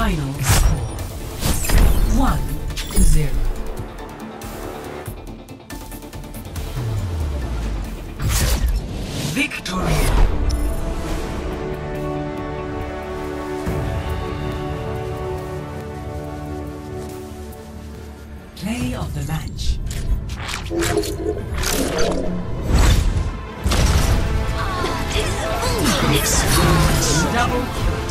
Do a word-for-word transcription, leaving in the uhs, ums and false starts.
Final score. One to zero. Victory. Play of the match. Double kill.